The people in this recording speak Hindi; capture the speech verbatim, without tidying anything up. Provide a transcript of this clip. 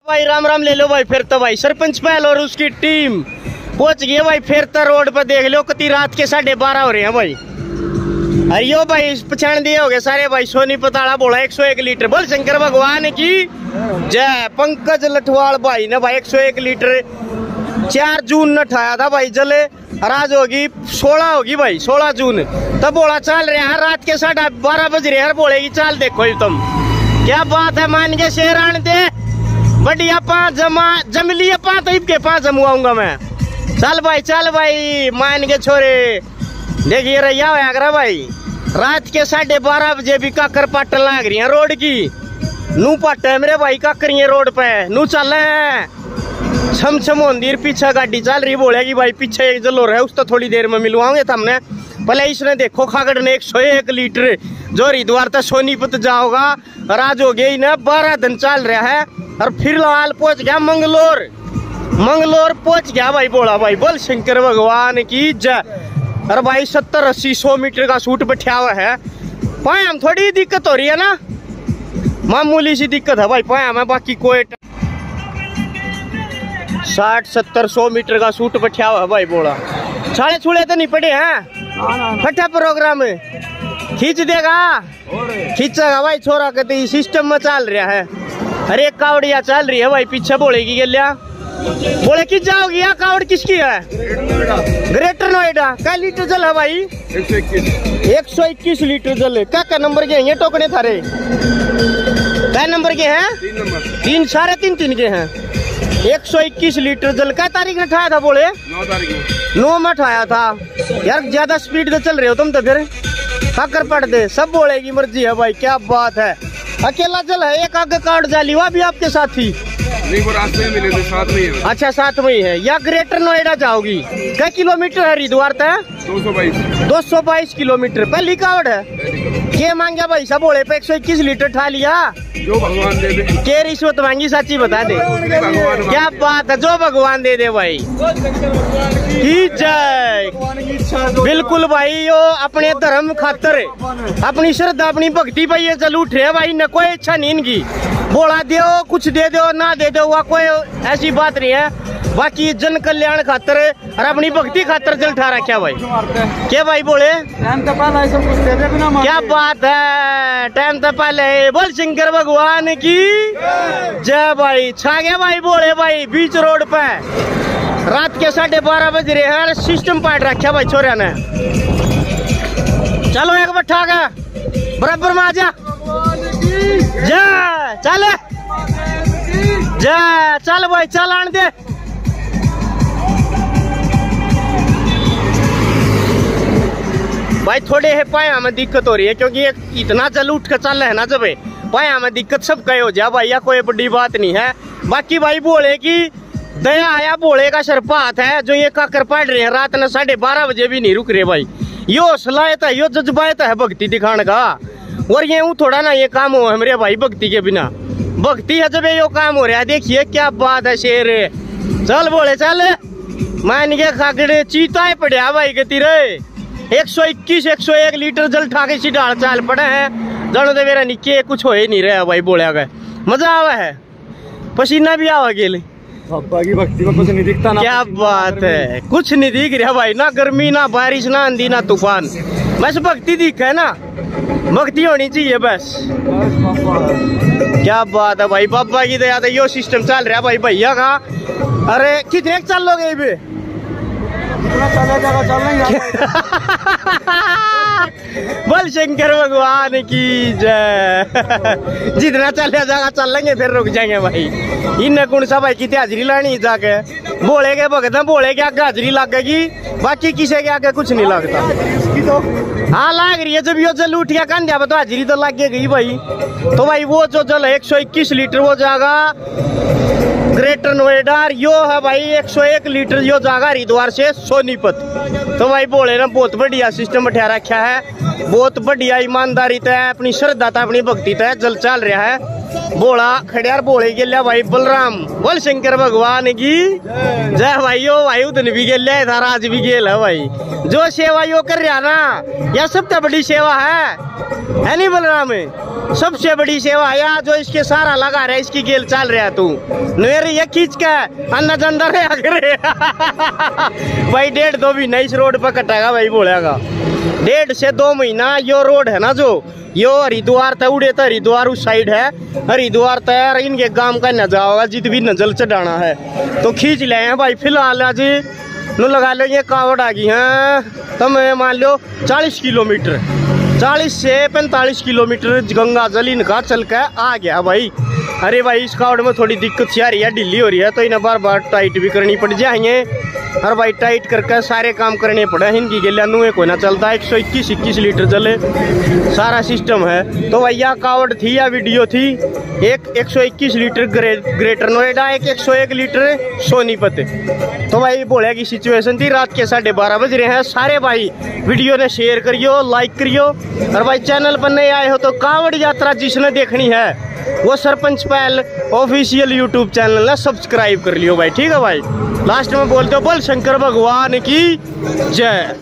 भाई राम राम ले लो भाई। फिर तो भाई सरपंच पहल और उसकी टीम पहुंच गई भाई। फिर तो रोड पर देख लो कती रात के साढ़े बारह हो रहे हैं भाई। अरे यो भाई पछाण दिए हो गए सारे भाई। सोनी पताड़ा बोला एक सौ एक लीटर। बोल शंकर भगवान की जय। पंकज लठवाल भाई ने भाई एक सौ एक लीटर चार जून न ठाया था भाई। जले राज होगी सोलह होगी भाई सोलह जून तब बोला चल रहे हैं रात के साढ़े बारह बज रहे हैं। बोलेगी चाल देखो तुम क्या बात है। मान के शेर आन दे बढ़िया पाँच जमा जम लिए पाँच तो के पाँच जमुआऊंगा मैं। चल भाई चल भाई मान के छोरे देखिए रैया होया करा भाई। रात के साढ़े बारह बजे भी काकर पाटन लाग रही है रोड की। नू पाट है मेरे भाई काकरिए रोड पे नू चल छम छम मंदिर पीछे गाड़ी चल रही। बोलेगी भाई पीछे एक जलो रहा है उस तो थोड़ी देर में मिलवाओगे हमने। पहले इसने देखो खागड़ ने एक सौ एक लीटर जो हरिद्वार तक सोनीपत जाओगा राज हो गई ना बारह दिन चल रहा है। और फिर लाल पहुंच गया मंगलोर। मंगलोर पहुंच गया भाई। बोला भाई बोल शंकर भगवान की जय। अरे भाई सत्तर अस्सी सौ मीटर का सूट बैठा हुआ है। पाया में थोड़ी दिक्कत हो रही है ना मामूली सी दिक्कत है भाई पाया में। बाकी कोई साठ सत्तर सौ मीटर का सूट बैठा हुआ है भाई। बोला छाड़े छुड़े तो नहीं पड़े हैं। फटा प्रोग्राम खींच देगा खींचेगा भाई छोरा कहते सिस्टम में चल रहा है। अरे कावड़िया चल रही है भाई पीछे बोलेगी गलिया बोले कि जाओगी यहाँ कावड़ किसकी है। ग्रेटर नोएडा क्या लीटर जल है भाई एक सौ इक्कीस लीटर जल। क्या क्या नंबर के हैं टोकने थारे क्या नंबर के हैं तीन साढ़े तीन तीन के हैं। एक सौ इक्कीस लीटर जल क्या तारीख में उठाया था बोले नौ तारीख नौ में उठाया था यार। ज्यादा स्पीड से चल रहे हो तुम तो फिर काकर पड़ दे सब बोलेगी मर्जी है भाई। क्या बात है अकेला जल है एक आगे कार्ड जाली हुआ भी आपके साथी नहीं वो रास्ते में मिले थे साथ में ही। अच्छा साथ में ही है या ग्रेटर नोएडा जाओगी। क्या किलोमीटर है हरिद्वार तक दो सौ बाईस दो सौ बाईस किलोमीटर पहली कावड़ है। के मांगा भाई सब बोले पे एक सौ इक्कीस लीटर ठा लिया जो भगवान दे दे। के रिश्वत मांगी सच्ची बता दे क्या बात है जो भगवान दे दे भाई की जय। बिल्कुल भाई यो अपने धर्म खातर अपनी श्रद्धा अपनी भक्ति पे ये चल उठ रहे भाई। न कोई इच्छा नहीं इनकी बोला दो कुछ दे दो ना दे दो वह कोई ऐसी बात नहीं है। बाकी जन कल्याण खातर और अपनी भक्ति खातर जल ठा रखा भाई। क्या भाई बोले क्या बात है टाइम तो पहले। बोल शंकर भगवान की जय भाई। छा गया भाई बोले भाई बीच रोड पे रात के साढ़े बारह बज रहे हैं। सिस्टम पाट रखा भाई छोरिया ने। चलो एक बैठा गया बराबर में आजा जय चल जय चल भाई चल आन दे। भाई थोड़े है पाया में दिक्कत हो रही है क्योंकि एक इतना जल उठ कर चल है ना जब पाया में दिक्कत सब कहे हो जा भाई। या कोई बड़ी बात नहीं है। बाकी भाई बोले की दया आया बोले का शरपात है जो ये काकर पड़ रहे हैं रात में साढ़े बारह बजे भी नहीं रुक रहे भाई। यो सलायत है यो जज्बायत है भक्ति दिखाने का। और ये थोड़ा ना ये काम हो मेरे भाई भक्ति के बिना भक्ति है जब यो काम हो रहा है। देखिए क्या बात है शेर। चल बोले चल मान के खाकड़े चीता पड़ा भाई गति रे। एक सौ इक्कीस एक सौ एक लीटर जल ठाके सी डाल चाल पड़े है जानो तो मेरा निके कुछ हो ही नहीं रहा भाई। बोले गए मजा आवा है पसीना भी आवा गेले की भक्ति में कुछ नहीं दिखता ना। क्या बात है कुछ नहीं दिख रहा भाई ना गर्मी ना बारिश ना आंधी ना तूफान बस भक्ति दिख है ना। भक्ति होनी चाहिए बस। क्या बात है भाई बाबा की दया यो सिस्टम चल रहा है भाई भैया का। अरे कितने चल लोगे ये बोल शंकर भगवान की जय। जितना चल जाएगा चल लेंगे फिर रुक जाएंगे भाई। इन कौन सा भाई की हाजरी लानी जाके बोले के भगत बोले के आगे हाजरी लगेगी बाकी किसी के आगे कुछ नहीं लगता। हाँ लाग रही है जब यो जल उठ गया कंधा तो हाजरी तो लग गई भाई। तो भाई वो जो जल है एक सौ इक्कीस लीटर वो जाएगा ग्रेटर नोएडा। यो है भाई एक सौ एक लीटर यो जाएगा हरिद्वार से सोनीपत। तो भाई बोले ना बहुत बढ़िया सिस्टम बैठा रखा है बहुत बढ़िया ईमानदारी तय अपनी श्रद्धा अपनी भक्ति तय जल चल रहा है। बोला खड़ियार बोले गेल्या भाई बलराम बोल शंकर भगवान की जय भाई ओ भाई उधर भी गेल्या इधर आज भी गेल है भाई। जो सेवा यो कर रहा ना यह सबसे बड़ी सेवा है है नहीं बलराम? सबसे बड़ी सेवा है यार, जो इसके सारा लगा रहा है इसकी गेल चल रहा तू मेरे ये खींच के अन्ना जंदर भाई डेढ़ दो महीना इस रोड पर कटेगा भाई बोलेगा। डेढ़ से दो महीना यो रोड है ना जो यो हरिद्वार तक उड़े तो हरिद्वार उस साइड है, हरिद्वार तैयार इनके गांव का न जाओगा जित भी नजल चढ़ाना है तो खींच ले हैं भाई। फिलहाल आज नु लगा लो ये कावड़ आ गई है तो मैं मान लो चालीस किलोमीटर चालीस से पैंतालीस किलोमीटर गंगा जल इनका चल के आ गया भाई। अरे भाई इस कावड़ में थोड़ी दिक्कत सी आ रही है, ढीली हो रही है तो इन्हें बार बार टाइट भी करनी पड़ जाएंगे। और भाई टाइट करके सारे काम करने पड़े इनकी गेलिया नुए कोई ना चलता एक सौ इक्कीस इक्कीस लीटर चले सारा सिस्टम है। तो भैया कावड़ थी या वीडियो थी एक एक सौ इक्कीस लीटर ग्रे, ग्रेटर नोएडा एक एक सौ एक लीटर सोनीपत। तो भाई बोले की सिचुएशन थी रात के साढ़े बारह बज रहे हैं। सारे भाई वीडियो ने शेयर करियो लाइक करियो और भाई चैनल पर नए आए हो तो कावड़ यात्रा जिसने देखनी है वो सरपंच पहल ऑफिशियल यूट्यूब चैनल ने सब्सक्राइब कर लियो भाई। ठीक है भाई, लास्ट में बोलते हो बोल शंकर भगवान की जय।